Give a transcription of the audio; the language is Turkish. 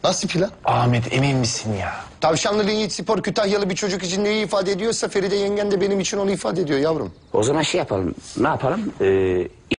Nasıl plan? Ahmet emin misin ya? Tavşanlı Yiğit Spor Kütahyalı bir çocuk için neyi ifade ediyorsa Feride yengen de benim için onu ifade ediyor yavrum. O zaman şey yapalım. Ne yapalım?